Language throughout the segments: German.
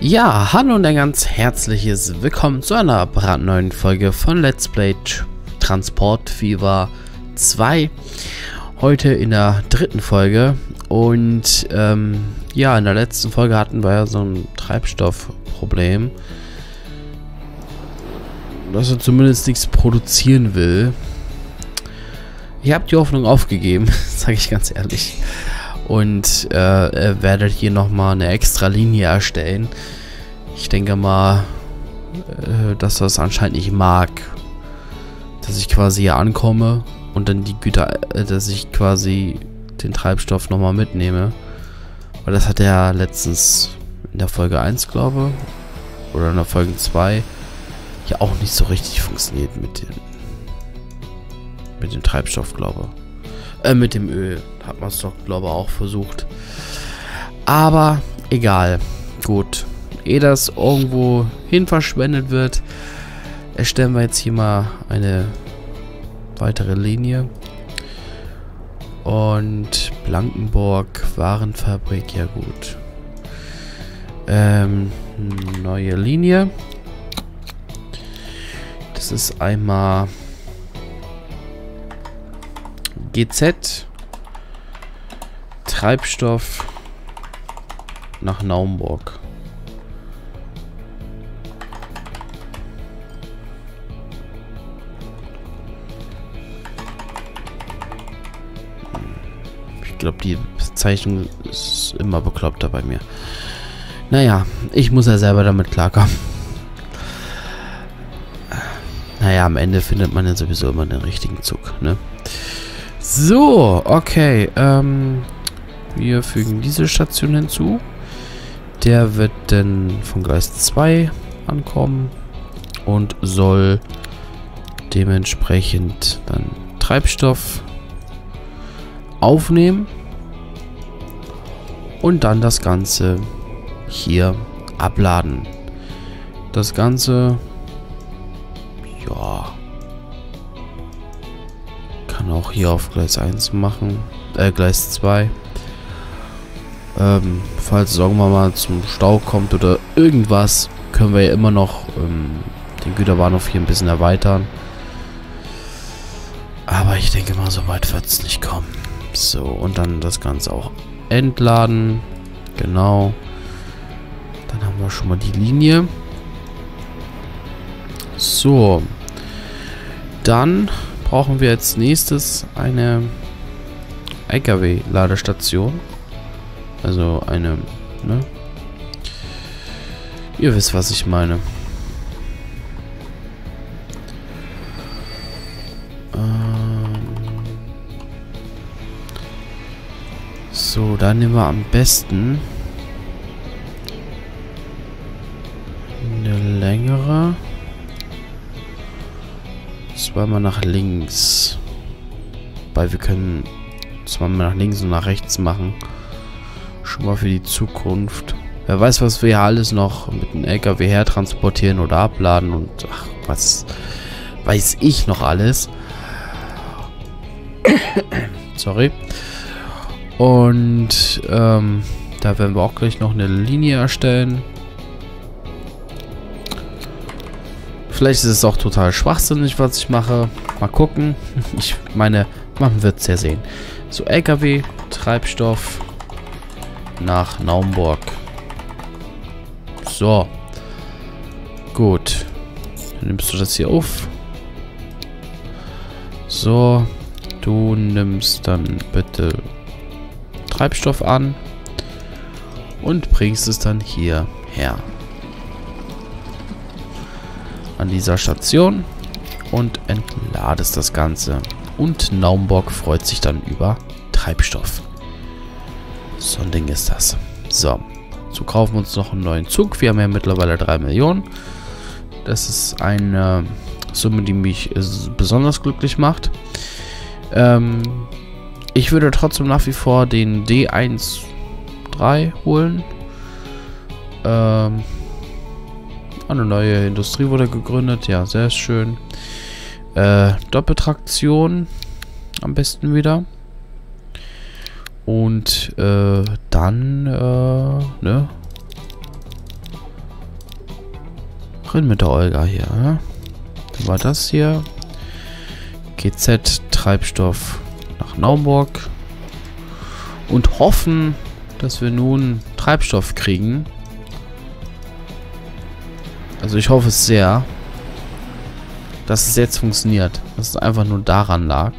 Ja, hallo und ein ganz herzliches Willkommen zu einer brandneuen Folge von Let's Play Transport Fever 2. Heute in der dritten Folge und ja, in der letzten Folge hatten wir ja so ein Treibstoffproblem, dass er zumindest nichts produzieren will. Ich habe die Hoffnung aufgegeben, sage ich ganz ehrlich. Und werde hier nochmal eine extra Linie erstellen. Ich denke mal, dass das anscheinend nicht mag, dass ich quasi hier ankomme und dann die Güter, dass ich quasi den Treibstoff nochmal mitnehme. Weil das hat ja letztens in der Folge 1, glaube ich, oder in der Folge 2 ja auch nicht so richtig funktioniert mit dem Treibstoff, glaube ich. Mit dem Öl hat man es doch, glaube ich, auch versucht. Aber egal. Gut. Ehe das irgendwo hin verschwendet wird, erstellen wir jetzt hier mal eine weitere Linie. Und Blankenburg Warenfabrik, ja gut. Neue Linie. Das ist einmal GZ Treibstoff nach Naumburg. Ich glaube, die Bezeichnung ist immer bekloppter bei mir. Naja, ich muss ja selber damit klarkommen. Naja, am Ende findet man ja sowieso immer den richtigen Zug, ne? So, okay. Wir fügen diese Station hinzu. Der wird dann von Gleis 2 ankommen und soll dementsprechend dann Treibstoff aufnehmen und dann das Ganze hier abladen. Das Ganze, ja, kann auch hier auf Gleis 1 machen, Gleis 2. Falls es irgendwann mal zum Stau kommt oder irgendwas, können wir ja immer noch den Güterbahnhof hier ein bisschen erweitern. Aber ich denke mal, so weit wird es nicht kommen. So, und dann das Ganze auch entladen. Genau. Dann haben wir schon mal die Linie. So. Dann brauchen wir als nächstes eine LKW-Ladestation. Also eine, ne? Ihr wisst, was ich meine. So, dann nehmen wir am besten eine längere. Zweimal nach links. Weil wir können zweimal nach links und nach rechts machen. Schon mal für die Zukunft. Wer weiß, was wir hier alles noch mit dem LKW her transportieren oder abladen und ach, was weiß ich noch alles. Sorry. Und da werden wir auch gleich noch eine Linie erstellen. Vielleicht ist es auch total schwachsinnig, was ich mache. Mal gucken. Ich meine, man wird es ja sehen. So, LKW, Treibstoff nach Naumburg. So. Gut. Dann nimmst du das hier auf. So. Du nimmst dann bitte Treibstoff an und bringst es dann hier her. An dieser Station und entladest das Ganze. Und Naumburg freut sich dann über Treibstoff. So ein Ding ist das. So. So kaufen wir uns noch einen neuen Zug. Wir haben ja mittlerweile 3 Millionen. Das ist eine Summe, die mich besonders glücklich macht. Ich würde trotzdem nach wie vor den D13 holen. Eine neue Industrie wurde gegründet. Ja, sehr schön. Doppeltraktion am besten wieder. Und dann, ne? Rein mit der Olga hier, ne? Dann war das hier. GZ Treibstoff nach Naumburg. Und hoffen, dass wir nun Treibstoff kriegen. Also ich hoffe es sehr, dass es jetzt funktioniert. Dass es einfach nur daran lag.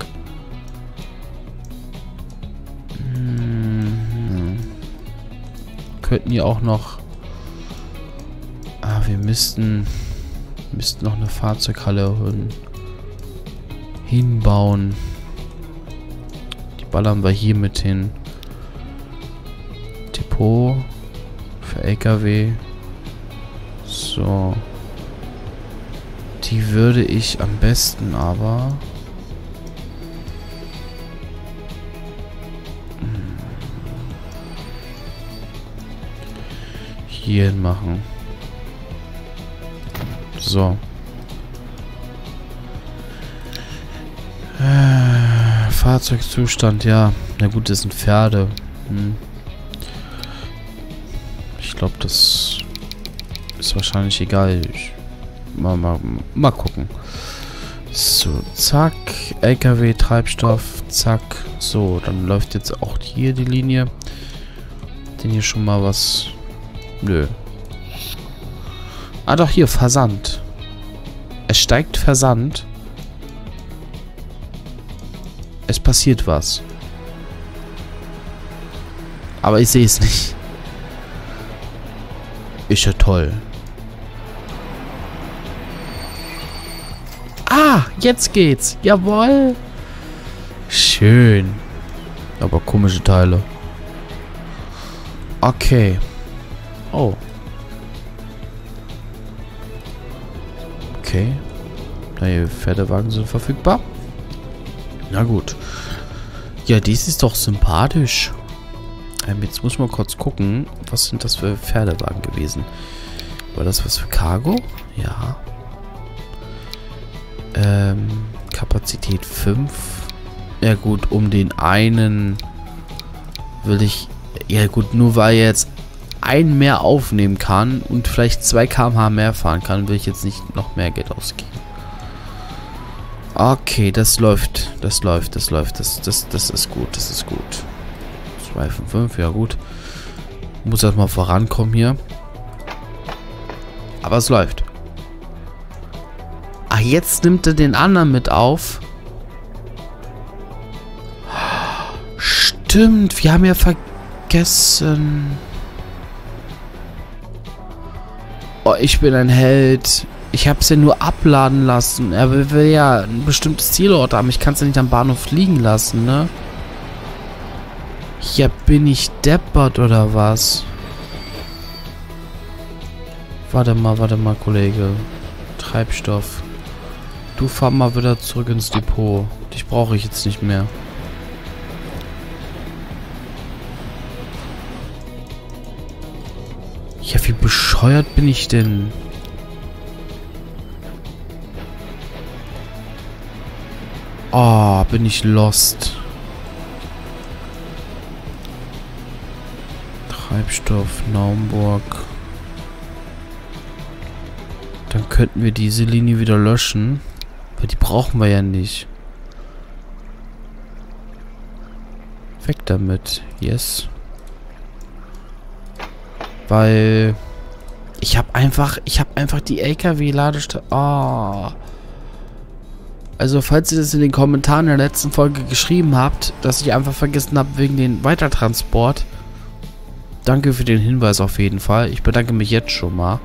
Könnten hier auch noch... wir müssten noch eine Fahrzeughalle hinbauen. Die ballern wir hier mit hin. Depot für LKW. So. Die würde ich am besten aber... hier hin machen. So. Fahrzeugzustand, ja. Na gut, das sind Pferde. Ich glaube, das ist wahrscheinlich egal. Mal gucken. So, zack. LKW, Treibstoff, zack. So, dann läuft jetzt auch hier die Linie. Denn hier schon mal was... Nö. Ah, doch, hier, Versand. Es steigt Versand. Es passiert was. Aber ich sehe es nicht. Ist ja toll. Ah, jetzt geht's. Jawohl. Schön. Aber komische Teile. Okay. Oh. Okay. Neue Pferdewagen sind verfügbar. Na gut. Ja, dies ist doch sympathisch. Jetzt muss man kurz gucken. Was sind das für Pferdewagen gewesen? War das was für Cargo? Ja. Kapazität 5. Ja gut, um den einen will ich... Ja gut, nur weil er jetzt einen mehr aufnehmen kann und vielleicht 2 km/h mehr fahren kann, will ich jetzt nicht noch mehr Geld ausgeben. Okay, das läuft. Das ist gut, das ist gut. 2 von 5, ja gut. Muss erstmal vorankommen hier. Aber es läuft. Ach, jetzt nimmt er den anderen mit auf. Stimmt, wir haben ja vergessen. Oh, ich bin ein Held. Ich habe es ja nur abladen lassen. Er will ja ein bestimmtes Zielort haben. Ich kann es ja nicht am Bahnhof liegen lassen, ne? Ja, bin ich deppert oder was? Warte mal, Kollege. Treibstoff. Du fahr mal wieder zurück ins Depot. Dich brauche ich jetzt nicht mehr. Ja, wie bescheuert bin ich denn? Oh, bin ich lost. Treibstoff, Naumburg. Dann könnten wir diese Linie wieder löschen. Weil die brauchen wir ja nicht. Weg damit. Yes. Weil ich habe einfach die LKW-Ladestelle. Oh. Also falls ihr das in den Kommentaren der letzten Folge geschrieben habt, dass ich einfach vergessen habe wegen den Weitertransport. Danke für den Hinweis auf jeden Fall. Ich bedanke mich jetzt schon mal.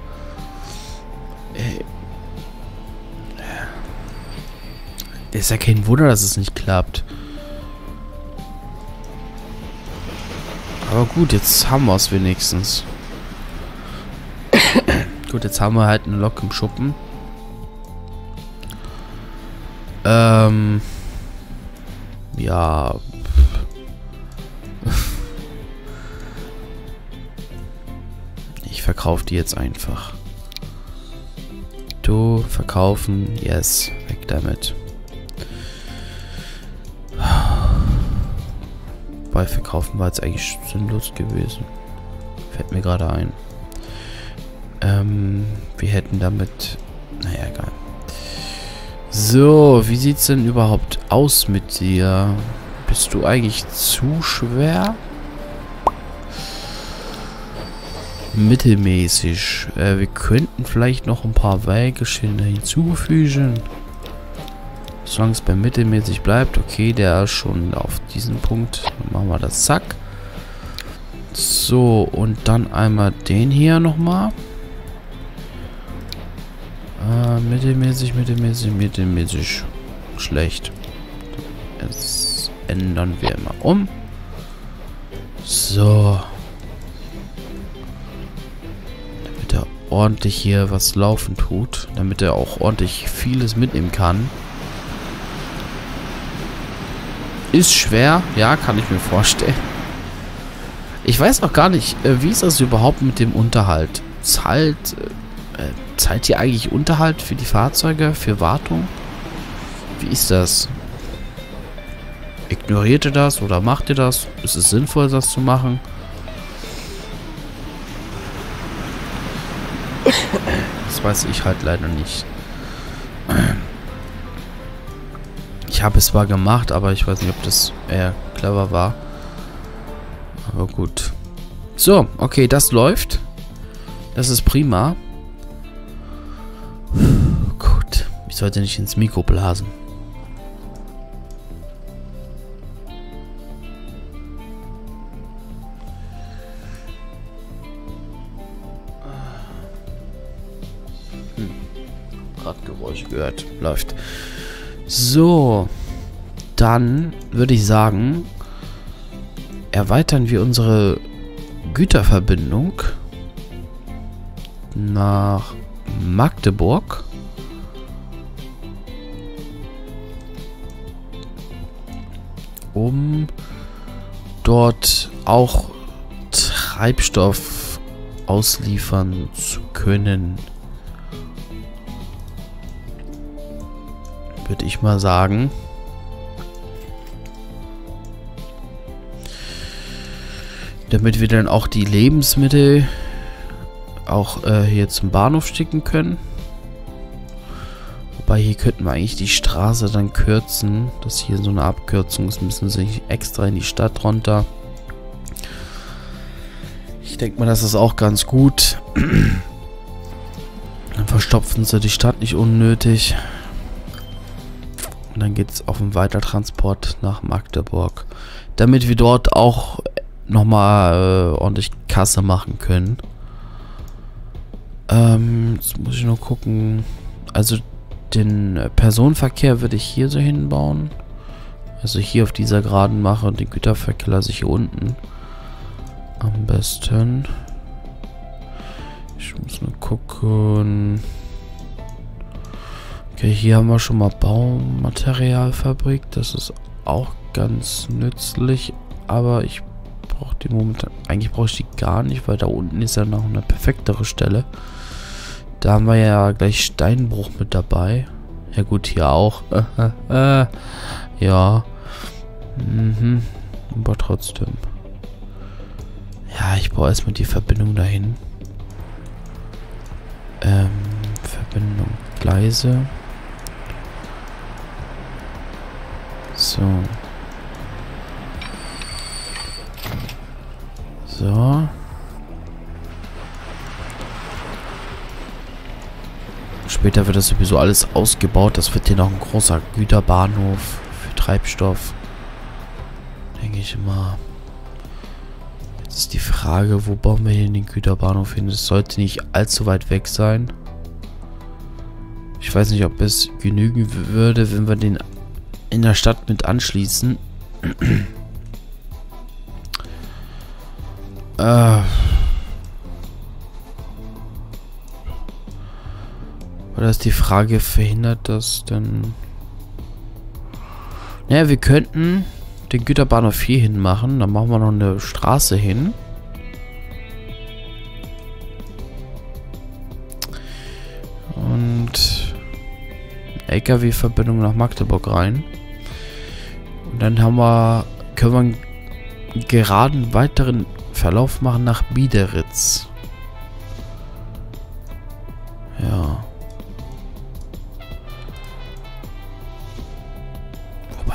Ist ja kein Wunder, dass es nicht klappt. Aber gut, jetzt haben wir es wenigstens. Gut, jetzt haben wir halt eine Lok im Schuppen. Ja. Ich verkaufe die jetzt einfach. Du, verkaufen, yes, weg damit. Bei Verkaufen war jetzt eigentlich sinnlos gewesen. Fällt mir gerade ein. Wir hätten damit... Naja, egal. So, wie sieht's denn überhaupt aus mit dir? Bist du eigentlich zu schwer? Mittelmäßig. Wir könnten vielleicht noch ein paar Wägeschilder hinzufügen. Solange es bei mittelmäßig bleibt. Okay, der ist schon auf diesen Punkt. Dann machen wir das. Zack. So, und dann einmal den hier nochmal. Mittelmäßig. Schlecht. Das ändern wir immer um. So. Damit er ordentlich hier was laufen tut. Damit er auch ordentlich vieles mitnehmen kann. Ist schwer. Ja, kann ich mir vorstellen. Ich weiß auch gar nicht, wie ist das überhaupt mit dem Unterhalt? Zahlt ihr eigentlich Unterhalt für die Fahrzeuge, für Wartung? Wie ist das? Ignoriert ihr das oder macht ihr das? Ist es sinnvoll, das zu machen? Das weiß ich halt leider nicht. Ich habe es zwar gemacht, aber ich weiß nicht, ob das eher clever war. Aber gut. So, okay, das läuft. Das ist prima. Gut. Ich sollte nicht ins Mikro blasen. Gerade Geräusch gehört. Läuft. So. Dann würde ich sagen, erweitern wir unsere Güterverbindung nach Magdeburg. Um dort auch Treibstoff ausliefern zu können. Würde ich mal sagen. Damit wir dann auch die Lebensmittel auch hier zum Bahnhof schicken können. Wobei hier könnten wir eigentlich die Straße dann kürzen. Das ist hier so eine Abkürzung ist. Müssen sie extra in die Stadt runter. Ich denke mal, das ist auch ganz gut. Dann verstopfen sie die Stadt nicht unnötig. Und dann geht es auf den Weitertransport nach Magdeburg. Damit wir dort auch nochmal ordentlich Kasse machen können. Jetzt muss ich nur gucken. Also den Personenverkehr würde ich hier so hinbauen. Also hier auf dieser Geraden mache und den Güterverkehr lasse ich hier unten. Am besten. Ich muss nur gucken. Okay, hier haben wir schon mal Baumaterialfabrik. Das ist auch ganz nützlich. Aber ich brauche die momentan... Eigentlich brauche ich die gar nicht, weil da unten ist ja noch eine perfektere Stelle. Da haben wir ja gleich Steinbruch mit dabei. Ja gut, hier auch. Ja. Aber trotzdem. Ja, ich baue erstmal die Verbindung dahin. Verbindung Gleise. So. So. Später wird das sowieso alles ausgebaut. Das wird hier noch ein großer Güterbahnhof für Treibstoff. Denke ich immer. Jetzt ist die Frage, wo bauen wir hier den Güterbahnhof hin? Das sollte nicht allzu weit weg sein. Ich weiß nicht, ob es genügen würde, wenn wir den in der Stadt mit anschließen. Oder ist die Frage, verhindert das denn? Naja, wir könnten den Güterbahnhof hier hin machen. Dann machen wir noch eine Straße hin. Und LKW-Verbindung nach Magdeburg rein. Und dann können wir einen geraden weiteren Verlauf machen nach Biederitz.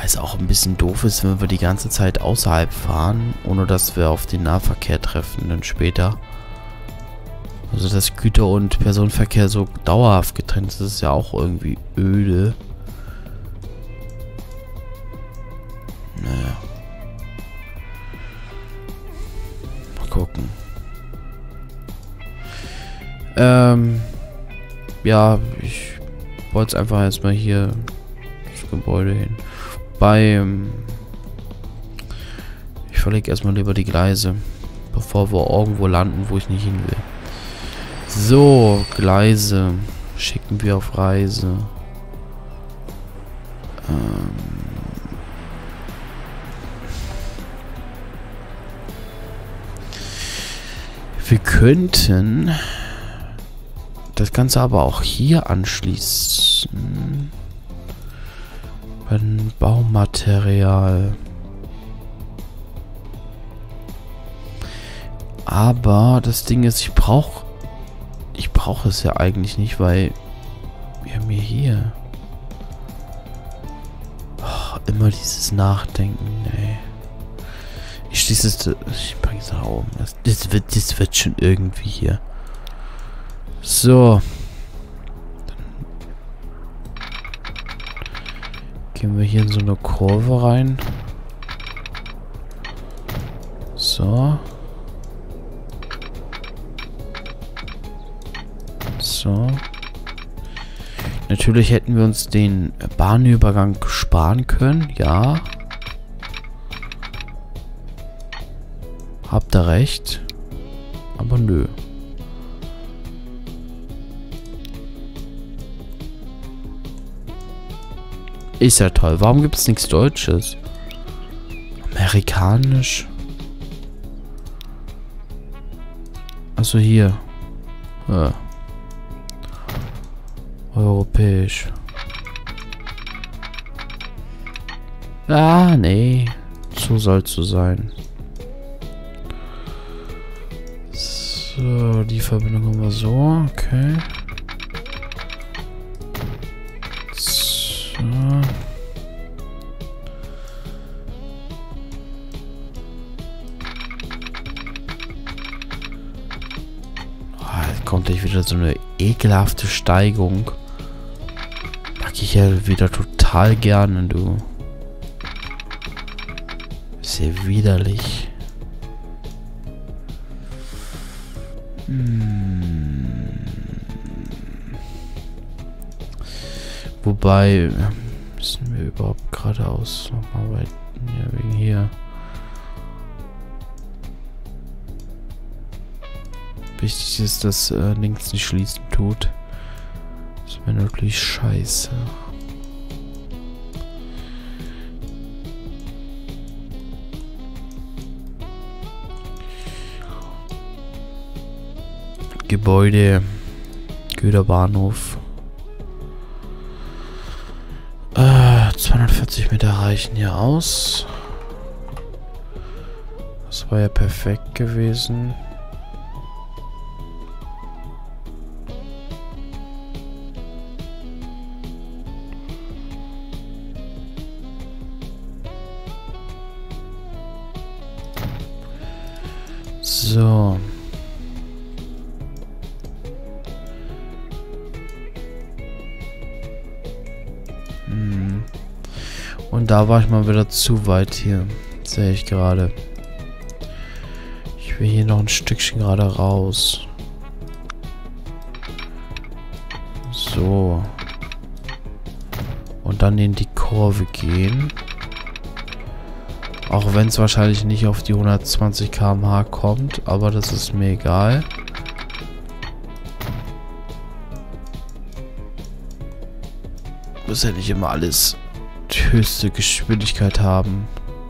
Weil es auch ein bisschen doof ist, wenn wir die ganze Zeit außerhalb fahren, ohne dass wir auf den Nahverkehr treffen dann später. Also dass Güter- und Personenverkehr so dauerhaft getrennt ist, ist ja auch irgendwie öde. Naja. Mal gucken. Ja, ich wollte es einfach erstmal hier das Gebäude hin. Ich verlege erstmal lieber die Gleise, bevor wir irgendwo landen, wo ich nicht hin will. So, Gleise schicken wir auf Reise. Wir könnten das Ganze aber auch hier anschließen. Beim Baumaterial. Aber das Ding ist, ich brauche es ja eigentlich nicht, weil wir haben hier immer dieses Nachdenken, ey. Ich schließe es, ich bringe es nach oben. Das wird schon irgendwie hier. So. Dann gehen wir hier in so eine Kurve rein. So. So. Natürlich hätten wir uns den Bahnübergang sparen können, ja. Habt ihr recht. Aber nö. Ist ja toll. Warum gibt es nichts Deutsches? Amerikanisch? Also hier. Ja. Europäisch. Ah, nee. So soll es so sein. So, die Verbindung haben wir so. Okay. So. Jetzt kommt gleich wieder so eine ekelhafte Steigung. Mag ich ja wieder total gerne, du. Ist ja widerlich. Wobei, müssen wir überhaupt geradeaus noch arbeiten? Ja, wegen hier. Wichtig ist, dass links nicht schließen tut. Das wäre natürlich scheiße. Gebäude, Güterbahnhof. 240 Meter reichen hier aus. Das war ja perfekt gewesen. So. Und da war ich mal wieder zu weit hier. Sehe ich gerade. Ich will hier noch ein Stückchen gerade raus. So. Und dann in die Kurve gehen. Auch wenn es wahrscheinlich nicht auf die 120 km/h kommt. Aber das ist mir egal. Muss ja nicht immer alles die höchste Geschwindigkeit haben.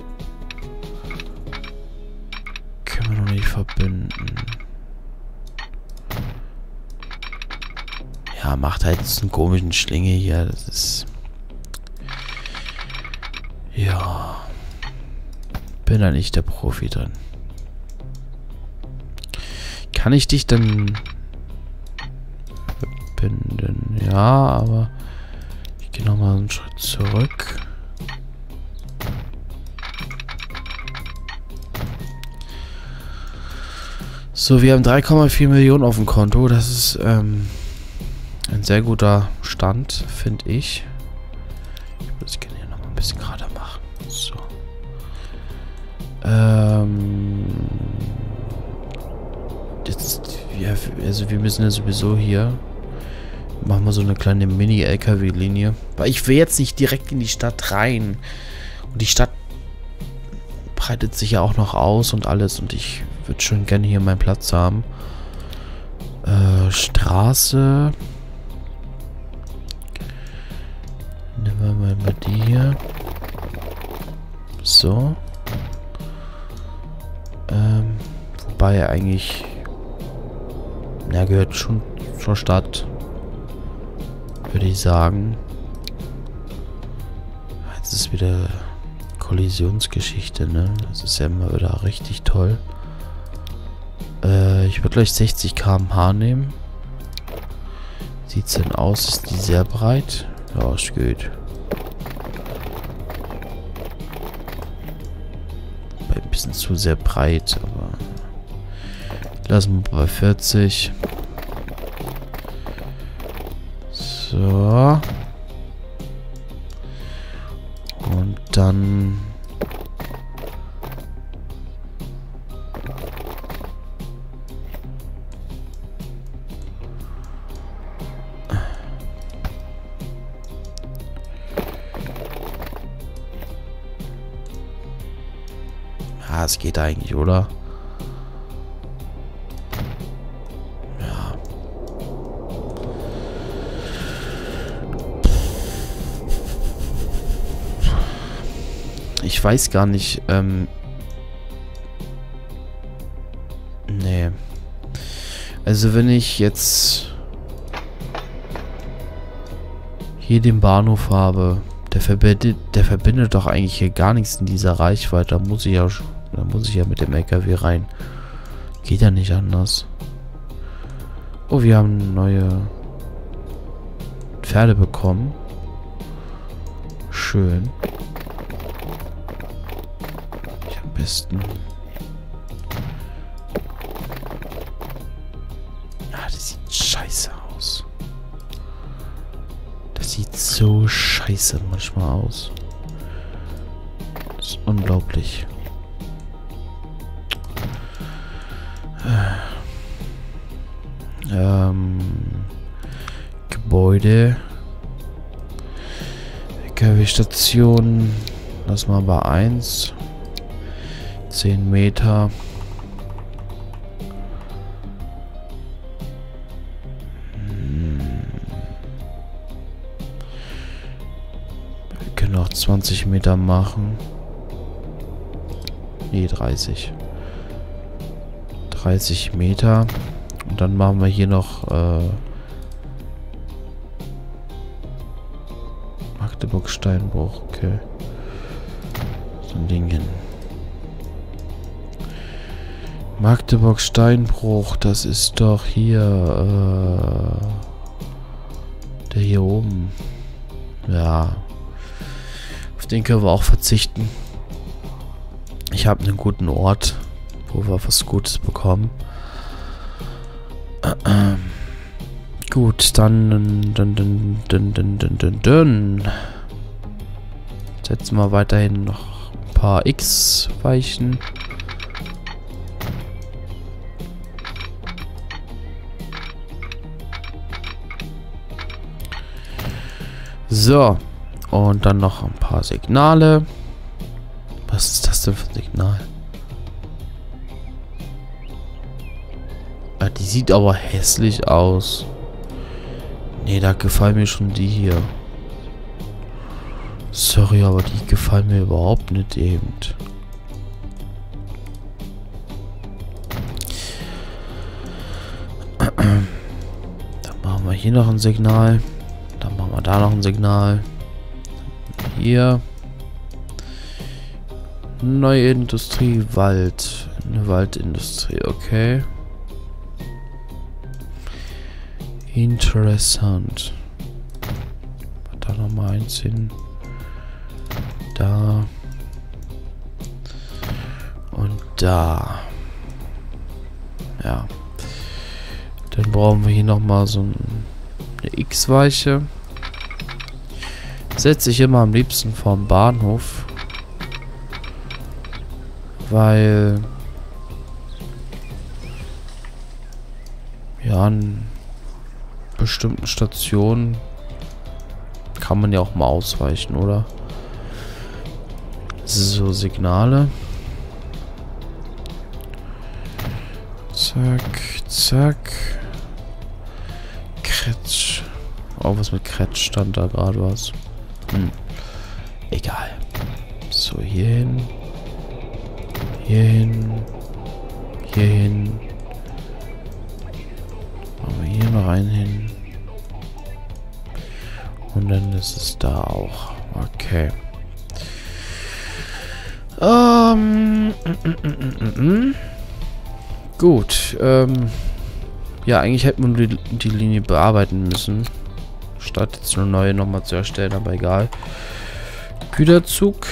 Können wir noch nicht verbinden. Ja, macht halt einen komischen Schlinge hier. Das ist... Ja. Bin da nicht der Profi drin. Kann ich dich dann verbinden? Ja, aber... Ich gehe nochmal einen Schritt zurück. So, wir haben 3,4 Millionen auf dem Konto. Das ist ein sehr guter Stand, finde ich. Ich würde es gerne hier nochmal ein bisschen gerader machen. So. Jetzt, ja, also wir müssen ja sowieso hier. Machen wir so eine kleine Mini-LKW-Linie. Weil ich will jetzt nicht direkt in die Stadt rein. Und die Stadt breitet sich ja auch noch aus und alles. Und ich würde schon gerne hier meinen Platz haben. Straße. Nehmen wir mal die hier. So. Wobei er eigentlich... Ja, gehört schon zur Stadt. Würde ich sagen. Jetzt ist wieder Kollisionsgeschichte, ne? Das ist ja immer wieder richtig toll. Ich würde gleich 60 km/h nehmen. Sieht's denn aus? Ist die sehr breit? Ja, ist gut. Ein bisschen zu sehr breit, aber lassen wir bei 40. So. Und dann... Ja, es geht eigentlich, oder? Ja. Ich weiß gar nicht, nee. Also wenn ich jetzt hier den Bahnhof habe, der verbindet doch eigentlich hier gar nichts in dieser Reichweite. Da muss ich ja mit dem LKW rein. Geht ja nicht anders. Oh, wir haben neue Pferde bekommen. Schön. Ich am besten... Ah, das sieht scheiße aus. Das sieht so scheiße manchmal aus. Das ist unglaublich. Gebäude. LKW-Station. Lass mal bei 1. 10 Meter. Wir können auch 20 Meter machen. Nee, 30. 30 Meter. Und dann machen wir hier noch Magdeburg-Steinbruch. Okay. So ein Ding hin. Magdeburg-Steinbruch, das ist doch hier der hier oben. Ja. Auf den können wir auch verzichten. Ich habe einen guten Ort, wo wir was Gutes bekommen. Gut, dann setzen wir weiterhin noch ein paar X-Weichen. So, und dann noch ein paar Signale. Was ist das denn für ein Signal? Ah, die sieht aber hässlich aus. Nee, da gefallen mir schon die hier. Sorry, aber die gefallen mir überhaupt nicht eben. Dann machen wir hier noch ein Signal. Dann machen wir da noch ein Signal. Hier. Neue Industrie, Wald. Eine Waldindustrie, okay. Interessant. Da nochmal eins hin. Da. Und da. Ja. Dann brauchen wir hier nochmal so eine X-Weiche. Setze ich immer am liebsten vorm Bahnhof. Weil... ja, an bestimmten Stationen kann man ja auch mal ausweichen, oder? So, Signale. Zack, zack. Kretsch. Oh, was mit Kretsch stand da gerade was. Egal. So, hier hin. Hier hin. Hier hin. Machen wir hier noch einen hin. Und dann ist es da auch. Okay. Gut. Ja, eigentlich hätten wir die Linie bearbeiten müssen. Statt jetzt eine neue nochmal zu erstellen, aber egal. Güterzug.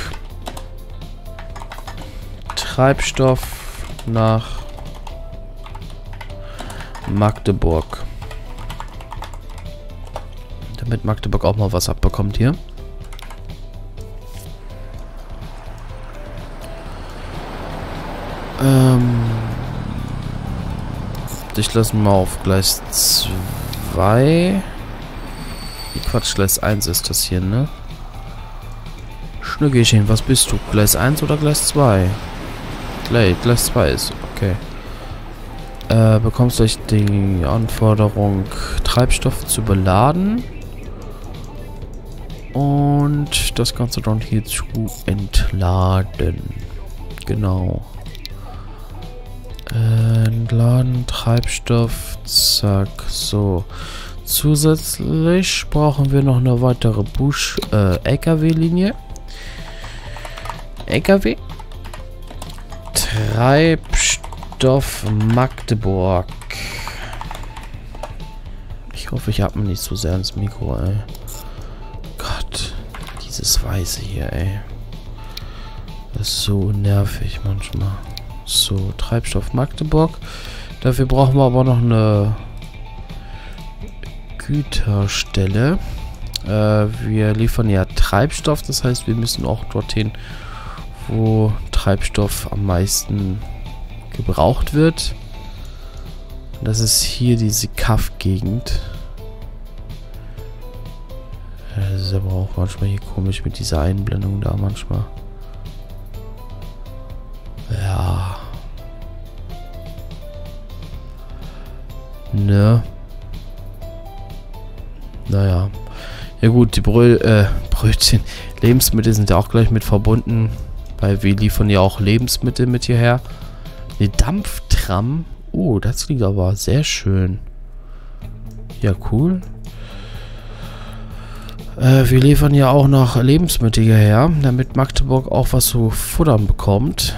Treibstoff nach Magdeburg. Damit Magdeburg auch mal was abbekommt hier. Ich lasse mal auf Gleis 2. Quatsch, Gleis 1 ist das hier, ne? Schnückchen, was bist du? Gleis 1 oder Gleis 2? Gleis 2 ist, okay. Bekommst du die Anforderung, Treibstoff zu beladen. Und das Ganze dann hier zu entladen. Genau. Entladen, Treibstoff, zack, so. Zusätzlich brauchen wir noch eine weitere LKW-Linie. LKW. Treibstoff Magdeburg. Ich hoffe, ich habe mir nicht so sehr ins Mikro, ey. Gott, dieses Weiße hier, ey. Das ist so nervig manchmal. So, Treibstoff Magdeburg. Dafür brauchen wir aber noch eine Güterstelle. Wir liefern ja Treibstoff, das heißt, wir müssen auch dorthin, wo Treibstoff am meisten gebraucht wird. Das ist hier diese Kaff-Gegend. Das ist aber auch manchmal hier komisch mit dieser Einblendung da manchmal. Ja. Ne. Naja. Ja gut, die Brötchen. Lebensmittel sind ja auch gleich mit verbunden. Weil wir liefern ja auch Lebensmittel mit hierher. Eine Dampftram. Oh, das klingt aber sehr schön. Ja, cool. Wir liefern ja auch noch Lebensmittel hierher, damit Magdeburg auch was zu futtern bekommt.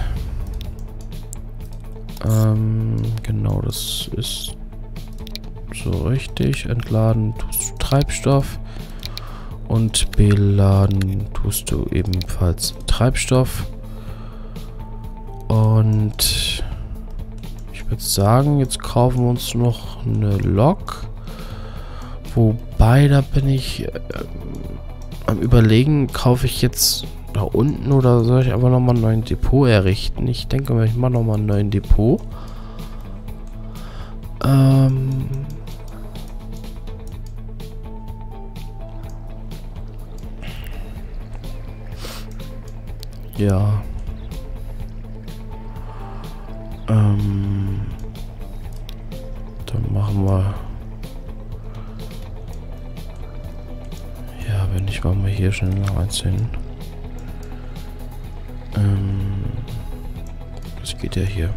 Genau, das ist so richtig. Entladen tust du Treibstoff. Und beladen tust du ebenfalls Treibstoff. Und ich würde sagen, jetzt kaufen wir uns noch eine Lok. Wobei, da bin ich am Überlegen, kaufe ich jetzt da unten oder soll ich einfach nochmal einen neuen Depot errichten? Ich denke, ich mache nochmal einen neuen Depot. Ja. Dann machen wir... Ja, wenn nicht, machen wir hier schnell noch eins hin. Das geht ja hier.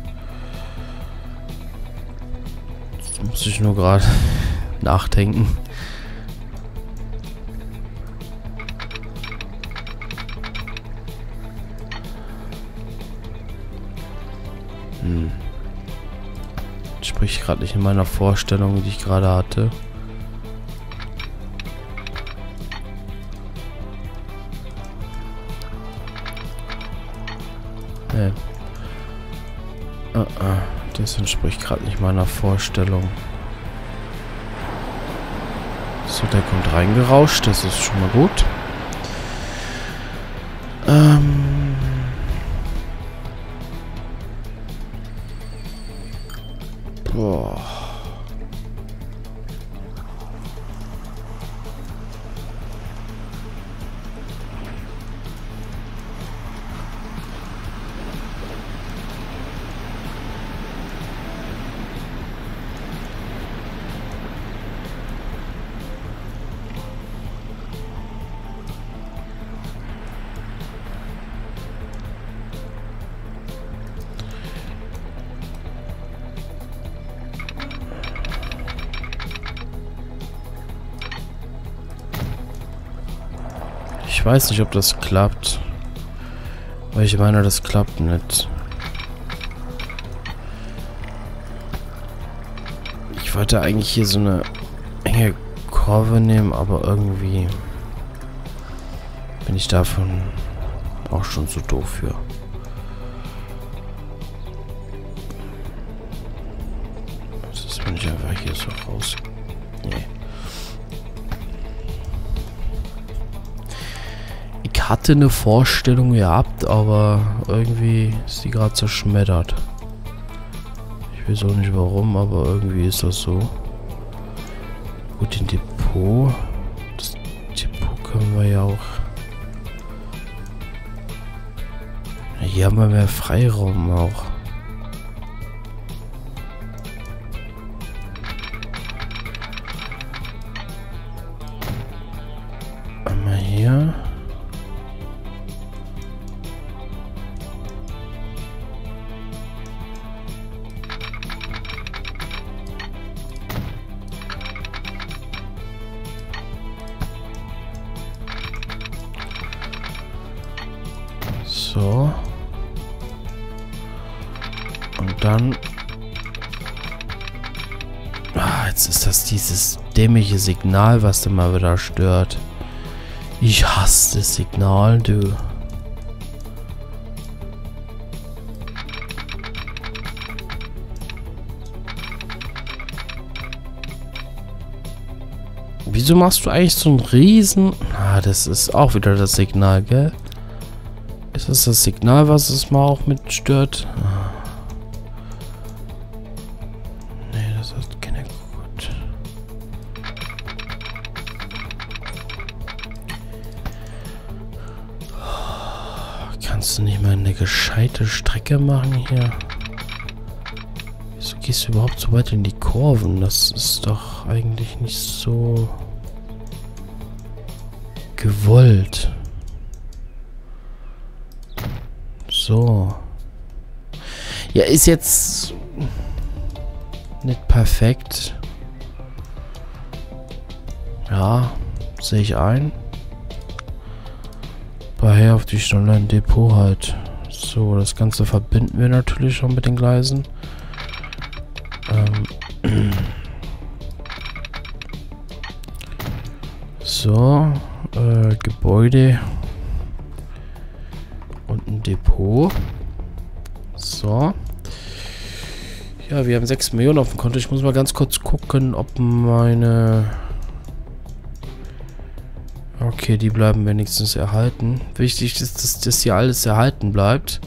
Jetzt muss ich nur gerade nachdenken. Spricht gerade nicht in meiner Vorstellung, die ich gerade hatte. Das entspricht gerade nicht meiner Vorstellung. So, der kommt reingerauscht. Das ist schon mal gut. Boah. Ich weiß nicht, ob das klappt. Aber ich meine, das klappt nicht. Ich wollte eigentlich hier so eine enge Kurve nehmen, aber irgendwie bin ich davon auch schon zu doof für. Das ist, wenn ich einfach hier so raus... Nee. Ich hatte eine Vorstellung gehabt, aber irgendwie ist die gerade zerschmettert. Ich weiß auch nicht warum, aber irgendwie ist das so. Gut, den Depot. Das Depot können wir ja auch... Ja, hier haben wir mehr Freiraum auch. Einmal hier. So. Und dann... Ah, jetzt ist das dieses dämliche Signal, was da mal wieder stört. Ich hasse das Signal, du. Wieso machst du eigentlich so einen Riesen... Ah, das ist auch wieder das Signal, gell? Ist das das Signal, was es mal auch mit stört? Ah. Nee, das ist keine gut. Kannst du nicht mal eine gescheite Strecke machen hier? Wieso gehst du überhaupt so weit in die Kurven? Das ist doch eigentlich nicht so gewollt. So. Ja, ist jetzt nicht perfekt. Ja, sehe ich ein. Daher auf die Stunde ein Depot halt. So, das Ganze verbinden wir natürlich schon mit den Gleisen. So, Gebäude. Und ein Depot. So. Ja, wir haben 6 Millionen auf dem Konto. Ich muss mal ganz kurz gucken, ob meine... Okay, die bleiben wenigstens erhalten. Wichtig ist, dass das hier alles erhalten bleibt.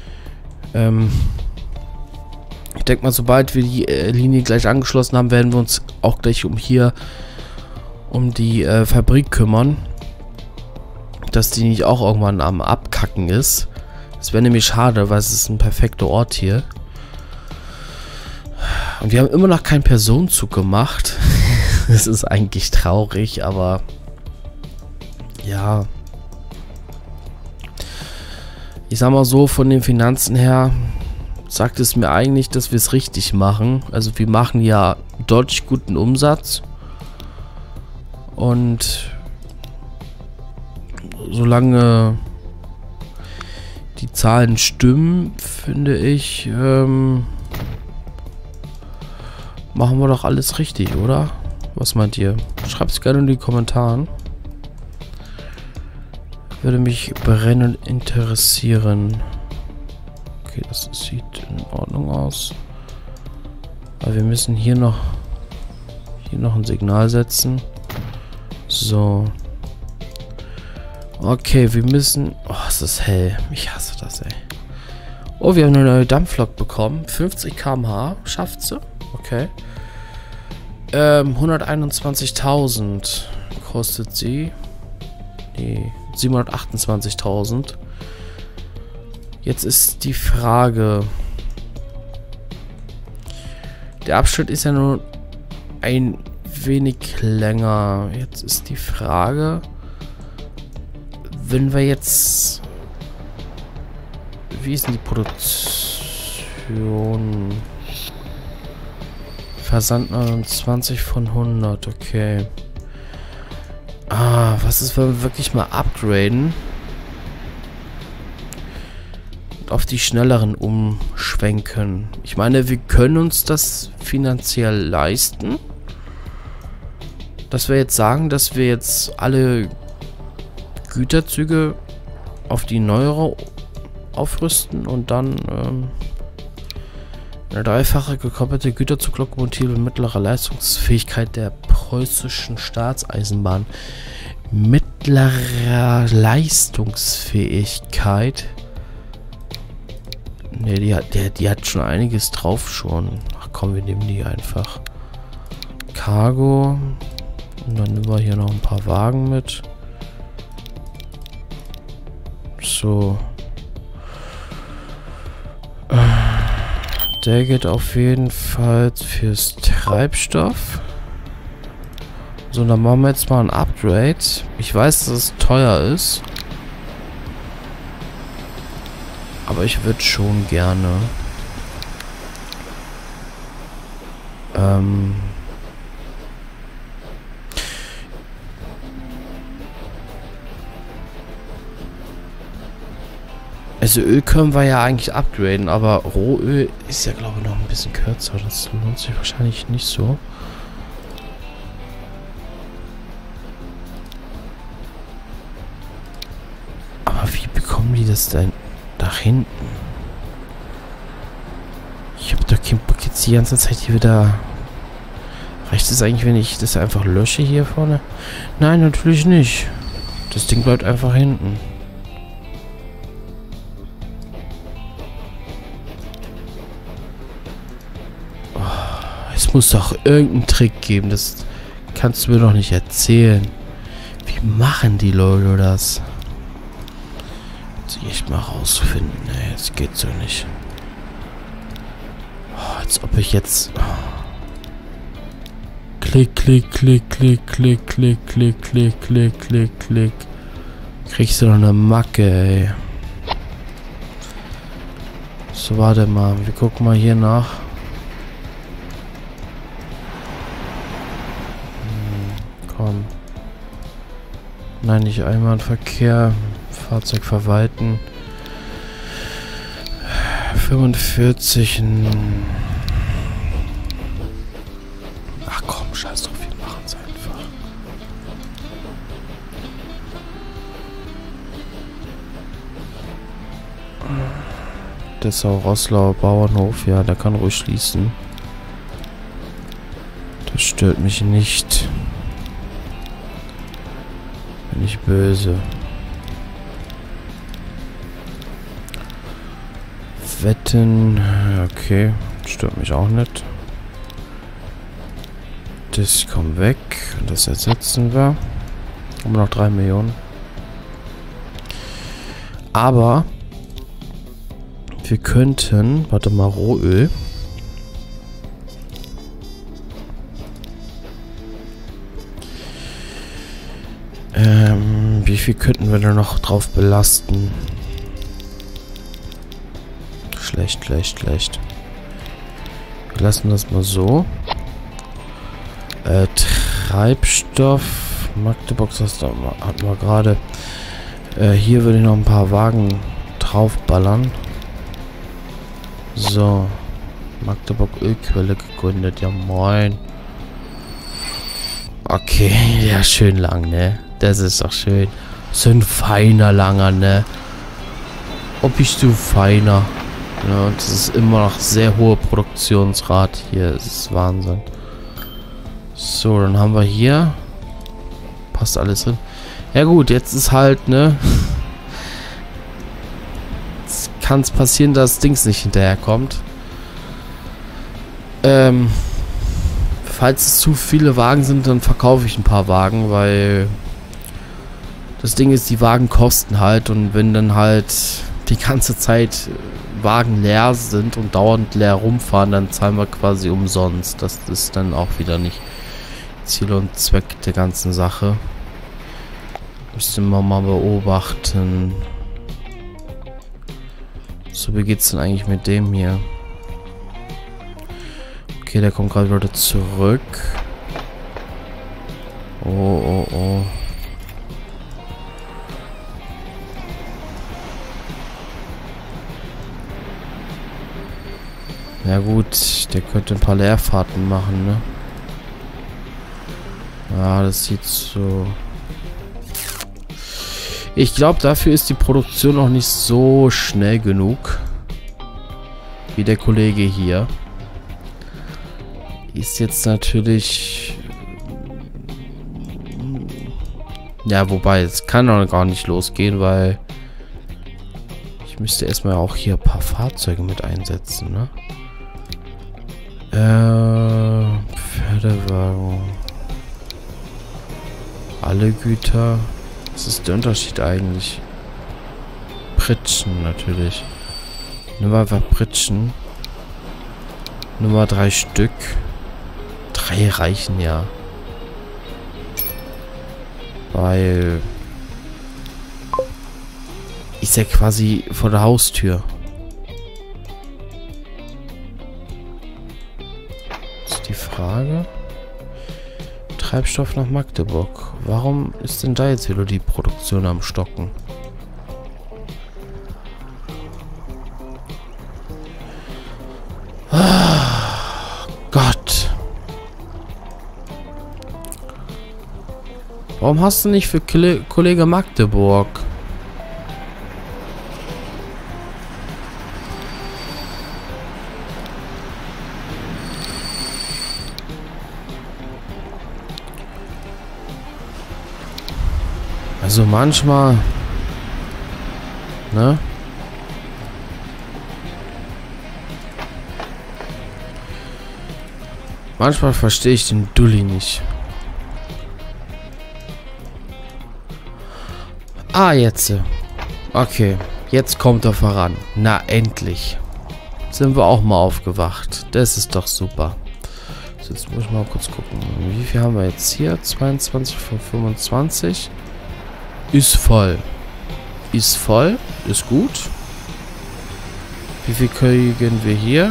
Ich denke mal, sobald wir die Linie gleich angeschlossen haben, werden wir uns auch gleich um die Fabrik kümmern. Dass die nicht auch irgendwann am Abkacken ist. Das wäre nämlich schade, weil es ist ein perfekter Ort hier. Und wir haben immer noch keinen Personenzug gemacht. Das ist eigentlich traurig, aber... Ja. Ich sag mal so, von den Finanzen her sagt es mir eigentlich, dass wir es richtig machen. Also wir machen ja deutlich guten Umsatz. Und solange die Zahlen stimmen, finde ich, machen wir doch alles richtig, oder? Was meint ihr? Schreibt es gerne in die Kommentare. Würde mich brennend interessieren. Okay, das sieht in Ordnung aus. Aber wir müssen hier noch ein Signal setzen. So. Okay, wir müssen... Oh, es ist hell. Ich hasse das, ey. Oh, wir haben eine neue Dampflok bekommen. 50 km/h. Schafft sie? Okay. 121.000 kostet sie. Nee, 728.000. Jetzt ist die Frage... Der Abschnitt ist ja nur ein wenig länger. Jetzt ist die Frage... Wenn wir jetzt... Wie ist denn die Produktion? Versand 29 von 100, okay. Ah, was ist, wenn wir wirklich mal upgraden? Und auf die schnelleren umschwenken. Ich meine, wir können uns das finanziell leisten. Dass wir jetzt sagen, dass wir jetzt alle Güterzüge auf die neuere aufrüsten und dann eine dreifache gekoppelte Güterzuglokomotive mit mittlerer Leistungsfähigkeit der preußischen Staatseisenbahn. Mittlerer Leistungsfähigkeit. Ne, die hat schon einiges drauf schon. Ach komm, wir nehmen die einfach. Cargo. Und dann nehmen wir hier noch ein paar Wagen mit. So. Der geht auf jeden Fall fürs Treibstoff. So, dann machen wir jetzt mal ein Upgrade. Ich weiß, dass es teuer ist. Aber ich würde schon gerne. Also Öl können wir ja eigentlich upgraden, aber Rohöl ist ja, glaube ich, noch ein bisschen kürzer. Das lohnt sich wahrscheinlich nicht so. Aber wie bekommen die das denn da hinten? Ich habe doch keinen Bock jetzt die ganze Zeit hier wieder... Reicht es eigentlich, wenn ich das einfach lösche hier vorne? Nein, natürlich nicht. Das Ding bleibt einfach hinten. Es muss doch irgendeinen Trick geben. Das kannst du mir doch nicht erzählen. Wie machen die Leute das? Muss ich echt mal rausfinden. Nee, das geht so nicht. Oh, als ob ich jetzt... Klick, klick, klick, klick, klick, klick, klick, klick, klick, klick, klick. Kriegst du doch eine Macke, ey. So, warte mal. Wir gucken mal hier nach. Komm. Nein, nicht Einbahnverkehr. Fahrzeug verwalten. 45. Ach komm, scheiß drauf, wir machen es einfach. Dessau-Roßlau Bauernhof, ja, der kann ruhig schließen. Das stört mich nicht. Bin ich böse. Wetten, okay, stört mich auch nicht. Das kommt weg. Das ersetzen wir. Haben wir noch 3 Millionen. Aber wir könnten, warte mal, Rohöl. Wie viel könnten wir da noch drauf belasten? Schlecht, schlecht, schlecht. Wir lassen das mal so. Treibstoff. Magdeburg, das hatten wir gerade. Hier würde ich noch ein paar Wagen draufballern. So. Magdeburg Ölquelle gegründet. Ja, moin. Okay, ja, schön lang, ne? Das ist doch schön. So ein feiner Langer, ne? Oh, bist du feiner? Ja, und es ist immer noch sehr hohe Produktionsrate hier. Es ist Wahnsinn. So, dann haben wir hier. Passt alles drin. Ja gut, jetzt ist halt, ne? Jetzt kann es passieren, dass Dings nicht hinterherkommt. Falls es zu viele Wagen sind, dann verkaufe ich ein paar Wagen, weil das Ding ist, die Wagen kosten halt, und wenn dann halt die ganze Zeit Wagen leer sind und dauernd leer rumfahren, dann zahlen wir quasi umsonst. Das ist dann auch wieder nicht Ziel und Zweck der ganzen Sache. Müssen wir mal beobachten. So, wie geht's denn eigentlich mit dem hier? Okay, der kommt gerade wieder zurück. Oh, oh, oh. Ja gut, der könnte ein paar Leerfahrten machen, ne? Ja, das sieht so... Ich glaube, dafür ist die Produktion noch nicht so schnell genug. Wie der Kollege hier. Ist jetzt natürlich... Ja, wobei, es kann noch gar nicht losgehen, weil... Ich müsste erstmal auch hier ein paar Fahrzeuge mit einsetzen, ne? Pferdewagen. Alle Güter. Was ist der Unterschied eigentlich? Pritschen natürlich. Nehmen wir einfach Pritschen. Nummer 3 Stück. 3 reichen ja. Weil... Ist ja quasi vor der Haustür. Die Frage. Treibstoff nach Magdeburg. Warum ist denn da jetzt wieder die Produktion am Stocken? Ah, Gott. Warum hast du nicht für Kollege Magdeburg? Also manchmal, ne? Manchmal verstehe ich den Dulli nicht. Ah, jetzt. Okay, jetzt kommt er voran. Na, endlich. Sind wir auch mal aufgewacht. Das ist doch super. So, jetzt muss ich mal kurz gucken. Wie viel haben wir jetzt hier? 22 von 25. Ist voll. Ist voll. Ist gut. Wie viel kriegen wir hier?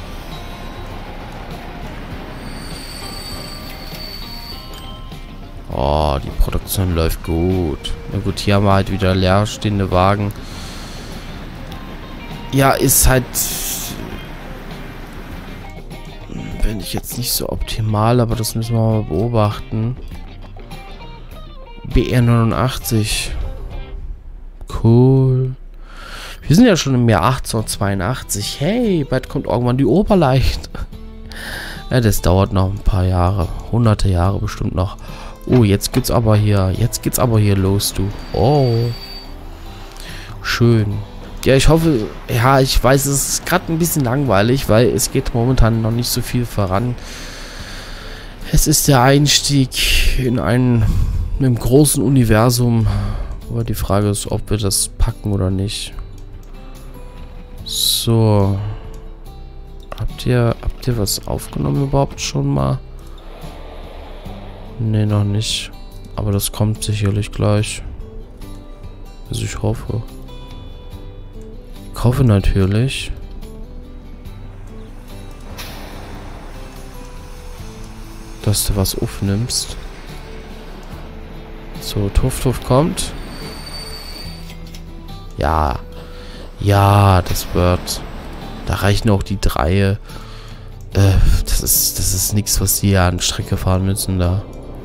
Oh, die Produktion läuft gut. Na gut, hier haben wir halt wieder leerstehende Wagen. Ja, ist halt... Wenn ich jetzt nicht so optimal, aber das müssen wir mal beobachten. BR 89. Cool. Wir sind ja schon im Jahr 1882. Hey, bald kommt irgendwann die Oberleicht. Ja, das dauert noch ein paar Jahre. Hunderte Jahre bestimmt noch. Oh, jetzt geht's aber hier. Jetzt geht's aber hier los, du. Oh. Schön. Ja, ich hoffe... Ja, ich weiß, es ist gerade ein bisschen langweilig, weil es geht momentan noch nicht so viel voran. Es ist der Einstieg in einem großen Universum. Aber die Frage ist, ob wir das packen oder nicht. So. Habt ihr was aufgenommen überhaupt schon mal? Ne, noch nicht. Aber das kommt sicherlich gleich. Also ich hoffe. Ich hoffe natürlich. Dass du was aufnimmst. So, Tuff kommt. Ja. Ja, das wird. Da reichen auch die 3. Das ist nichts, was die ja an Strecke fahren müssen da.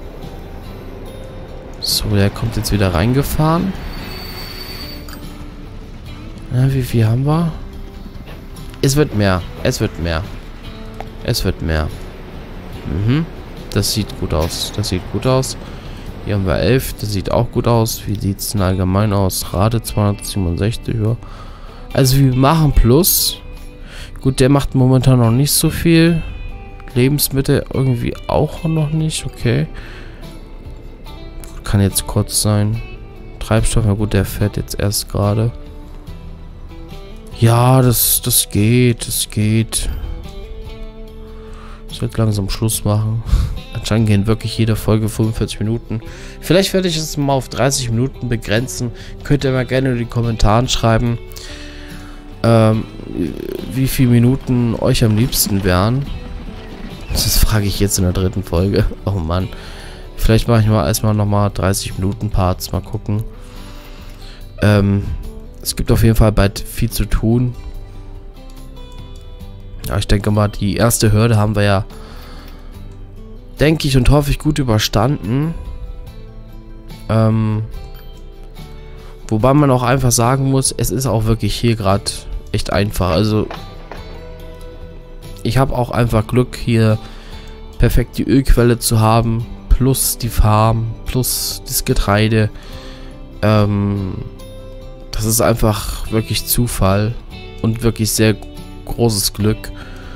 So, der kommt jetzt wieder reingefahren. Ja, wie viel haben wir? Es wird mehr. Es wird mehr. Es wird mehr. Mhm. Das sieht gut aus. Das sieht gut aus. Hier haben wir 11. Das sieht auch gut aus. Wie sieht es denn allgemein aus? Rate 267. Ja. Also wir machen Plus. Gut, der macht momentan noch nicht so viel. Lebensmittel irgendwie auch noch nicht. Okay. Kann jetzt kurz sein. Treibstoff, na gut, der fährt jetzt erst gerade. Ja, das geht. Das geht. Ich werde langsam Schluss machen. Anscheinend gehen wirklich jede Folge 45 Minuten. Vielleicht werde ich es mal auf 30 Minuten begrenzen. Könnt ihr mal gerne in die Kommentare schreiben, wie viele Minuten euch am liebsten wären. Das frage ich jetzt in der 3. Folge. Oh Mann. Vielleicht mache ich mal erstmal nochmal 30 Minuten Parts. Mal gucken. Es gibt auf jeden Fall bald viel zu tun. Ja, ich denke mal, die erste Hürde haben wir ja, denke ich und hoffe ich, gut überstanden. Wobei man auch einfach sagen muss, es ist auch wirklich hier gerade echt einfach. Also, ich habe auch einfach Glück, hier perfekt die Ölquelle zu haben, plus die Farm, plus das Getreide. Das ist einfach wirklich Zufall und wirklich sehr großes Glück.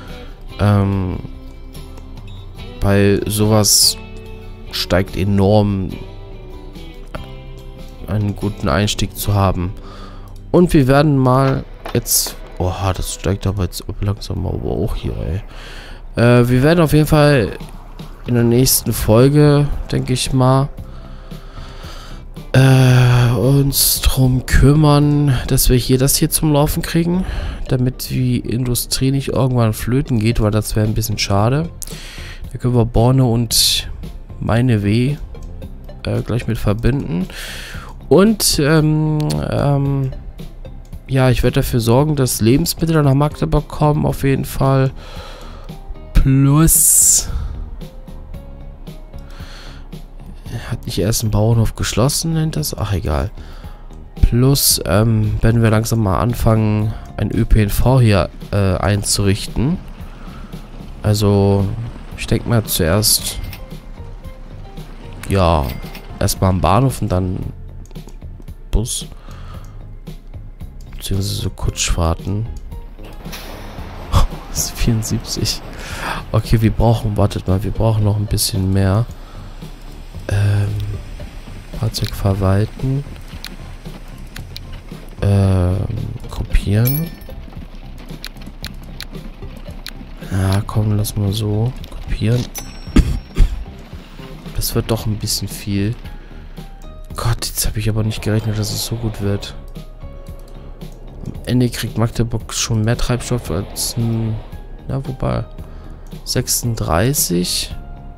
Weil sowas steigt enorm, einen guten Einstieg zu haben. Und wir werden mal jetzt... Oha, das steigt aber jetzt langsam mal hoch hier, ey. Wir werden auf jeden Fall in der nächsten Folge, denke ich mal, uns drum kümmern, dass wir hier das hier zum Laufen kriegen, damit die Industrie nicht irgendwann flöten geht, weil das wäre ein bisschen schade. Da können wir Borne und meine W gleich mit verbinden. Und ja, ich werde dafür sorgen, dass Lebensmittel nach Magdeburg kommen, auf jeden Fall. Plus... Hat nicht erst ein Bauernhof geschlossen, nennt das? Ach, egal. Plus, werden wir langsam mal anfangen, ein ÖPNV hier einzurichten. Also, ich denke mal zuerst, ja, erstmal am Bahnhof und dann Bus. Beziehungsweise so Kutschfahrten. Das ist 74. Okay, wir brauchen, wartet mal, wir brauchen noch ein bisschen mehr. Fahrzeug verwalten. Kopieren. Ja, komm, lass mal so. Kopieren. Das wird doch ein bisschen viel. Gott, jetzt habe ich aber nicht gerechnet, dass es so gut wird. Am Ende kriegt Magdeburg schon mehr Treibstoff als... Ja, wobei... 36...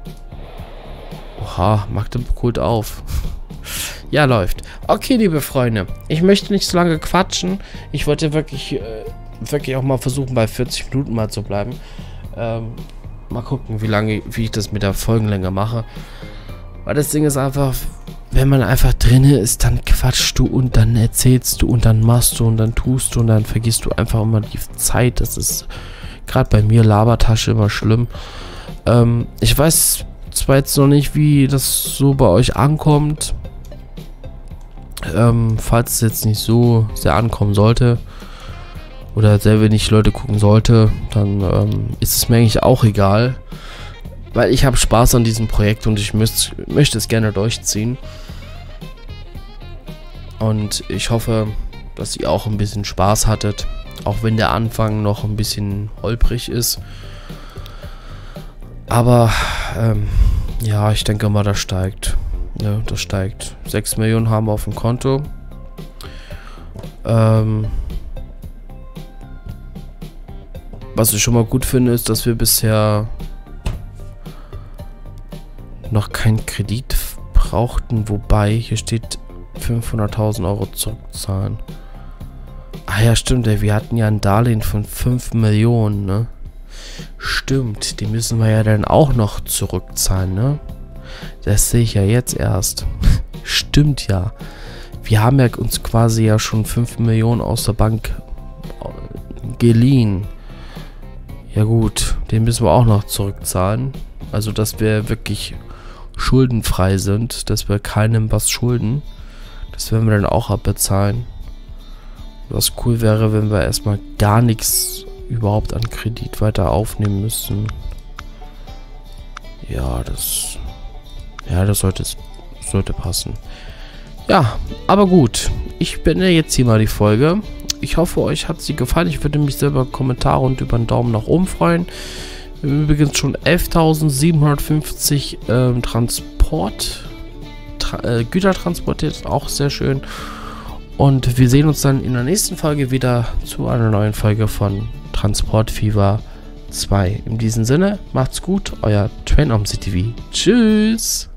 Oha, Magdeburg holt auf. Ja, läuft. Okay, liebe Freunde. Ich möchte nicht so lange quatschen. Ich wollte wirklich auch mal versuchen, bei 40 Minuten mal zu bleiben. Mal gucken, wie ich das mit der Folgenlänge mache. Weil das Ding ist einfach, wenn man einfach drinne ist, dann quatschst du und dann erzählst du und dann machst du und dann tust du und dann vergisst du einfach immer die Zeit. Das ist gerade bei mir Labertasche immer schlimm. Ich weiß zwar jetzt noch nicht, wie das so bei euch ankommt. Falls es jetzt nicht so sehr ankommen sollte oder sehr wenig Leute gucken sollte, dann ist es mir eigentlich auch egal. Weil ich habe Spaß an diesem Projekt und ich möchte es gerne durchziehen. Und ich hoffe, dass ihr auch ein bisschen Spaß hattet. Auch wenn der Anfang noch ein bisschen holprig ist. Aber, ja, ich denke mal, das steigt. Ja, das steigt. 6 Millionen haben wir auf dem Konto. Was ich schon mal gut finde, ist, dass wir bisher noch keinen Kredit brauchten. Wobei, hier steht 500.000 Euro zurückzahlen. Ah ja, stimmt. Wir hatten ja ein Darlehen von 5 Millionen, ne? Stimmt, die müssen wir ja dann auch noch zurückzahlen, ne? Das sehe ich ja jetzt erst. Stimmt ja. Wir haben ja uns quasi ja schon 5 Millionen aus der Bank geliehen. Ja gut, den müssen wir auch noch zurückzahlen. Also, dass wir wirklich schuldenfrei sind, dass wir keinem was schulden. Das werden wir dann auch abbezahlen. Was cool wäre, wenn wir erstmal gar nichts überhaupt an Kredit weiter aufnehmen müssen. Ja, das sollte passen. Ja, aber gut. Ich beende jetzt hier mal die Folge. Ich hoffe, euch hat sie gefallen. Ich würde mich sehr über Kommentare und über einen Daumen nach oben freuen. Übrigens schon 11.750 Güter transportiert. Auch sehr schön. Und wir sehen uns dann in der nächsten Folge wieder zu einer neuen Folge von Transport Fever 2. In diesem Sinne, macht's gut, euer TrainOmcTV. Tschüss!